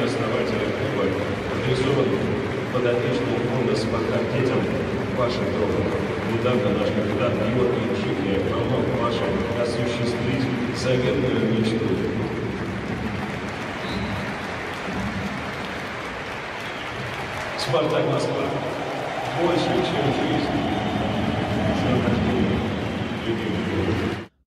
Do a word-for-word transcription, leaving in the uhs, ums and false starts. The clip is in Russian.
основателя клуба, адресован подопечным фонда «Спартак детям» вашим другом. Недавно наш капитан Георгий Чехия помог вашим осуществить заветную мечту. «Спартак Москва» больше, чем жизнь. С днем рождения, любимый.